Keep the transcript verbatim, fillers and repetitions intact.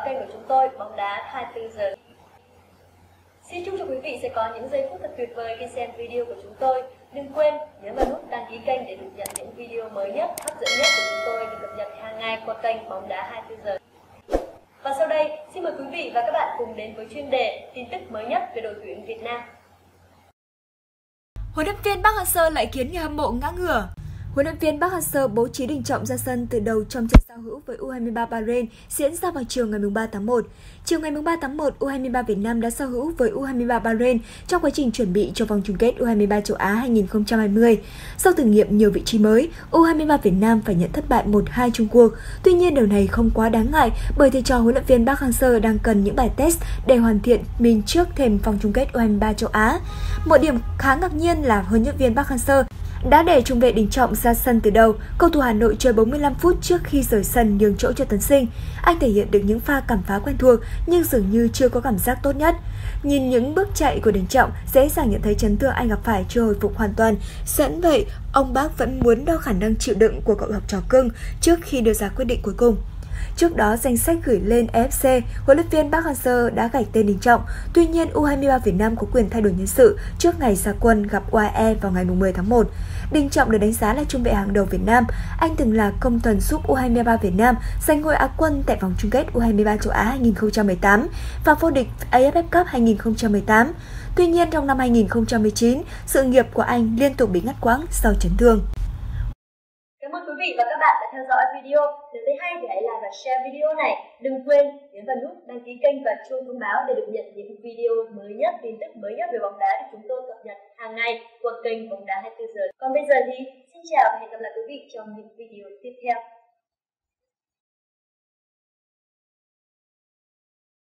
kênh của chúng tôi Bóng Đá hai mươi tư giờ. Xin chúc cho quý vị sẽ có những giây phút thật tuyệt vời khi xem video của chúng tôi. Đừng quên nhấn vào nút đăng ký kênh để được nhận những video mới nhất, hấp dẫn nhất của chúng tôi được cập nhật hàng ngày qua kênh Bóng Đá hai mươi tư giờ. Và sau đây, xin mời quý vị và các bạn cùng đến với chuyên đề tin tức mới nhất về đội tuyển Việt Nam. Huấn luyện viên Park Hang-seo lại khiến người hâm mộ ngã ngửa. Huấn luyện viên Park Hang-seo bố trí Đình Trọng ra sân từ đầu trong trận giao hữu với U hai mươi ba Bahrain diễn ra vào chiều ngày ba tháng một. Chiều ngày ba tháng một, U hai mươi ba Việt Nam đã giao hữu với U hai mươi ba Bahrain trong quá trình chuẩn bị cho vòng chung kết U hai mươi ba châu Á hai nghìn không trăm hai mươi. Sau thử nghiệm nhiều vị trí mới, U hai mươi ba Việt Nam phải nhận thất bại một hai chung cuộc. Tuy nhiên điều này không quá đáng ngại bởi thầy trò huấn luyện viên Park Hang-seo đang cần những bài test để hoàn thiện mình trước thềm vòng chung kết U hai mươi ba châu Á. Một điểm khá ngạc nhiên là huấn luyện viên Park Hang-seo đã để trung vệ Đình Trọng ra sân từ đầu. Cầu thủ Hà Nội chơi bốn mươi lăm phút trước khi rời sân nhường chỗ cho Tấn Sinh. Anh thể hiện được những pha cản phá quen thuộc nhưng dường như chưa có cảm giác tốt nhất. Nhìn những bước chạy của Đình Trọng, dễ dàng nhận thấy chấn thương anh gặp phải chưa hồi phục hoàn toàn. Sẵn vậy, ông Park vẫn muốn đo khả năng chịu đựng của cậu học trò cưng trước khi đưa ra quyết định cuối cùng. Trước đó, danh sách gửi lên a ép xê, huấn luyện viên Park Hang-seo đã gạch tên Đình Trọng. Tuy nhiên, U hai mươi ba Việt Nam có quyền thay đổi nhân sự trước ngày ra quân gặp u a e vào ngày mười tháng một. Đình Trọng được đánh giá là trung vệ hàng đầu Việt Nam. Anh từng là công thần giúp U hai mươi ba Việt Nam giành ngôi Á quân tại vòng chung kết U hai mươi ba châu Á hai nghìn không trăm mười tám và vô địch a ép ép Cup hai nghìn không trăm mười tám. Tuy nhiên, trong năm hai nghìn không trăm mười chín, sự nghiệp của anh liên tục bị ngắt quãng sau chấn thương. Cảm ơn quý vị và các bạn đã theo dõi video. Nếu thấy hay thì hãy like và share video này. Đừng quên nhấn vào nút đăng ký kênh và chuông thông báo để được nhận những video mới nhất, tin tức mới nhất về bóng đá được chúng tôi cập nhật hàng ngày qua kênh Bóng Đá hai mươi tư giờ. Còn bây giờ thì xin chào và hẹn gặp lại quý vị trong những video tiếp theo.